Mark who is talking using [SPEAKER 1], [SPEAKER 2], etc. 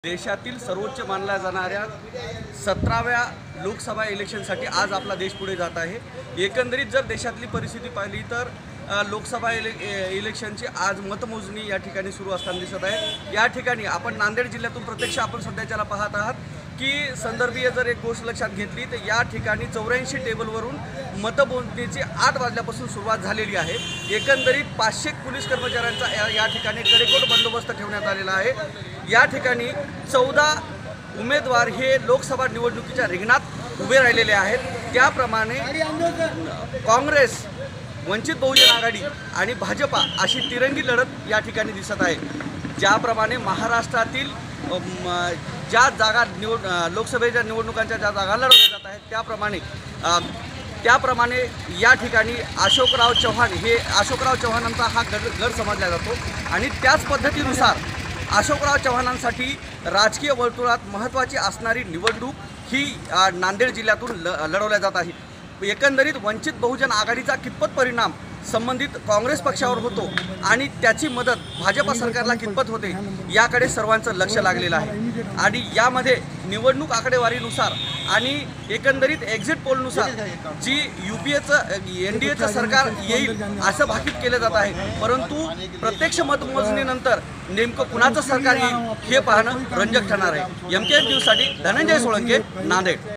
[SPEAKER 1] देशातील सर्वोच्च मानल्या जाणाऱ्या 17व्या लोकसभा इलेक्शनसाठी आज आपला देश पुढे जात आहे। एकंदरीत जर देशातली परिस्थिती पाहिली तर लोकसभा इलेक्शनची आज मतमोजणी या ठिकाणी सुरू असताना दिसत आहे। या ठिकाणी आपण नांदेड जिल्ह्यातून प्रत्यक्ष आपण सध्याच्याला पाहत आहात की संदर्भीय जर एक गोष्ट लक्षात घेतली तर या ठिकाणी 84 टेबलवरून मतमोजणीची 8 वाजल्यापासून सुरुवात झालेली आहे। एकंदरीत 500 पोलीस कर्मचाऱ्यांचा या ठिकाणी कडेकोट बंदोबस्त ठेवण्यात आलेला आहे। या ठिकाणी 14 उमेदवार हे लोकसभा निवडणुकीच्या रिंगणात उभे राहिलेले आहेत। त्याप्रमाणे काँग्रेस, वंचित बहुजन आघाडी आणि भाजपा अशी तिरंगी लढत या ठिकाणी दिसत आहे। ज्याप्रमाणे महाराष्ट्रातील ज्या जागा लोकसभेच्या निवडणुकांच्या ज्या जागा लढवल्या जात आहेत त्याप्रमाणे या ठिकाणी अशोकराव चव्हाणांचा हा गड समजला जातो आणि त्याच पद्धतीनुसार अशोकराव चव्हाणांसाठी राजकीय वर्तुळात महत्त्वाची असणारी निवडणूक ही नांदेड जिल्ह्यातून लढवल्या जात आहे। एकंदरीत वंचित बहुजन आघाडीचा कितपत परिणाम संबंधित काँग्रेस पक्षावर होतो आणि त्याची मदत भाजपा सरकारला कितपत होते याकडे सर्वांचं लक्ष लागलेलं आहे। आणि यामध्ये निवडणूक आकडेवारीनुसार आणि एकंदरीत एक्झिट पोलनुसार जी NDAचं सरकार येईल असं भाकीत केलं जात आहे, परंतु प्रत्यक्ष मतमोजणीनंतर नेमकं कुणाचं सरकार येईल हे पाहणं रंजक ठरणार आहे। MKN न्यूजसाठी धनंजय सोळंके, नांदेड।